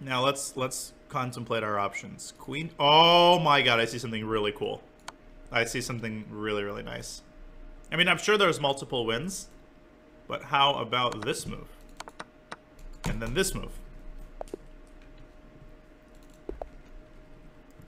Now let's contemplate our options. Queen. Oh my god, I see something really cool. I see something really, really nice. I mean, I'm sure there's multiple wins, but how about this move? And then this move.